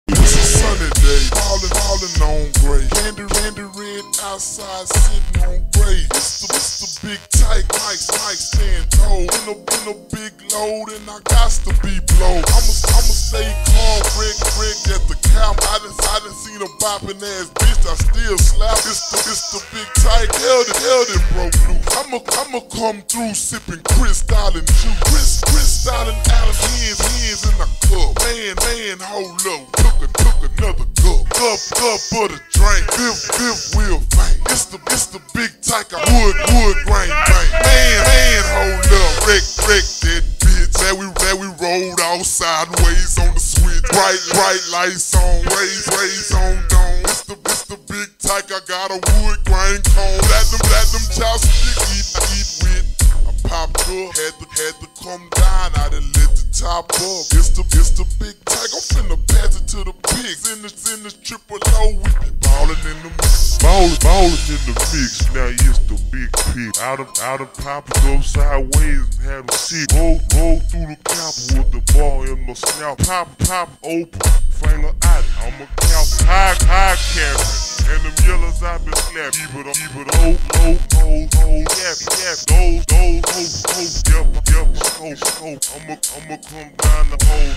It's a sunny day, falling on gray. Candy red outside, sitting on gray. It's the big tight Mike stand tall in a big load, and I got to be blowed. I'ma stay calm, Rick at the cap. I done seen a bopping ass bitch, I still slap. It's the big tight, held it broke loose. I'ma come through sipping Cristal and juice. Cristal and Allen hands in the cup. Man, hold up, took another cup of the drink. Fifth wheel bang. It's the big tiger wood grain bang. Man, hold up, wreck that bitch. Now we rolled out sideways on the switch. Bright lights on, rays on dome. It's the big tiger, got a wood grain cone. Platinum chopstick, eat with. I popped up, had to come down. I done lit the top up. It's the big tiger. I'm finna pass it to the pigs. In the triple O, we be ballin' in the mix. Ballin' in the mix. Now it's the big pig. Out of pop it up sideways and had a sick. Roll through the cap with the ball in my snout. Pop open, finger out. I'm a cow high carry. And them yellows I been slapped. Keep it low, yap, those, scope. I'ma come down the hole,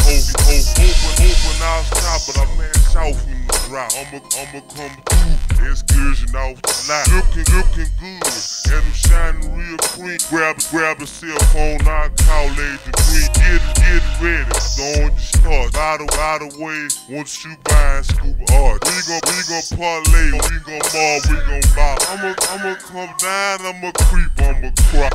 open, I'll stop, but I mash off in the drop. I'ma come through, excursion off the lot. Looking good, and I'm shining real clean. Grab the cell phone, I'll call Agent Green. Get it ready, so on your start. By the way, once you buy scuba art, we gon' parlay, we gon' mob, we gon' buy. I'ma come down, I'ma creep, I'ma cry.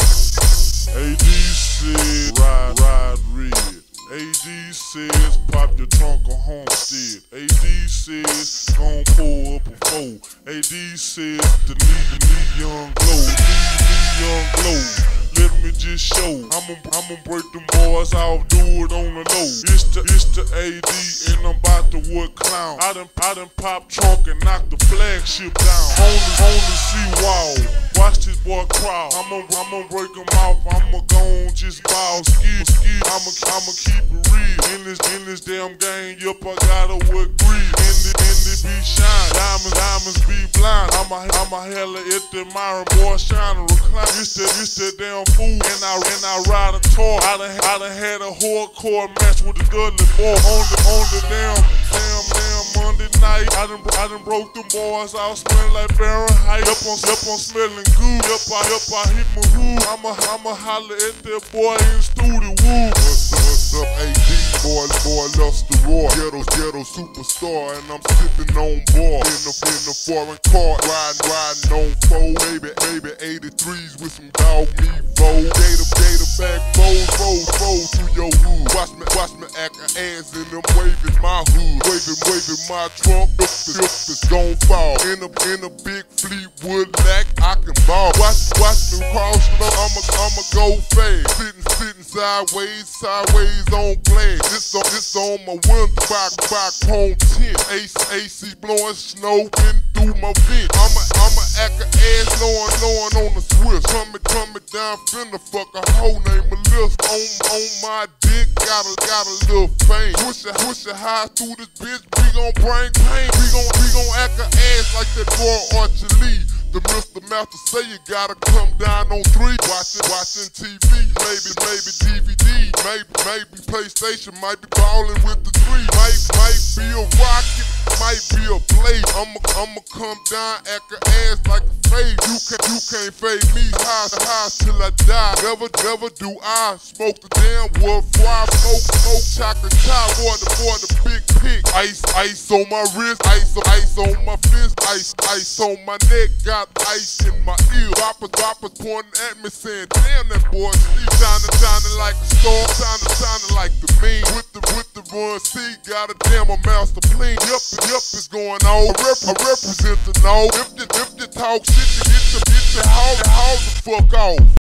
AD said, ride red. AD says, pop your trunk or homestead. AD says, gon' pull up a foe. AD says, the need young glow. Young glow. Let me just show. I'ma break them boys off, do it on the low. It's the AD and I'm about to wood clown. I done pop trunk and knock the flagship down. On the sea-wall. Watch this boy crawl. I'ma break him off. I'ma go on just ball ski. I'ma keep it real. In this damn game, yup, I gotta wood greed. In the be shine. Diamonds be blind. I'ma hella at the Myron boy shine and recline. It's that damn fool. And I ride a toy. I done had a hardcore match with the Dudley boy. On the damn Monday night. I done broke them boys out smelling like Fahrenheit. Yup, I'm smelling good. Yup, I hit my hood. I'ma holler at that boy in the studio. What's up, AD? Boy, lost the roar. Ghetto superstar, and I'm sipping on bar. In the foreign car, riding on four. Maybe 83s with some dog meat fold. Gator back, fold to your hood. Watch me act an ass and them waving my hood. Waving my trunk, if it's gon' fall. In a big Fleetwood lack, I can ball. Watch me cross, I'ma go fast. Sitting sideways on glass. This on my window, back home tent. AC blowing snow in through my vent. I'ma act an ass knowing on the switch. Coming down, finna fuck a hoe named Melissa. On my dick, got a little fame. Push it high through this bitch, we gon' bring pain. We gon' act an ass like that boy Archie Lee. The Mr. Master say you gotta come down on 3. Watching TV, maybe DVD, maybe PlayStation, might be ballin' with the 3. Might be a rocket, might be a blade. I'ma come down, act an ass like a fade. You can't fade me, high till I die. Never do I smoke the damn wood fry. Smoke chocolate tie, boy the big pig. Ice on my wrist, ice on my fist, ice on my neck. Got ice in my ear. Boppers pointing at me saying, damn, that boy sleep. Shining like a star, shining like the mean. With the run C, got a damn a master clean. Yup, it's going on. I represent the know. If you talk shit, you get your how the fuck off.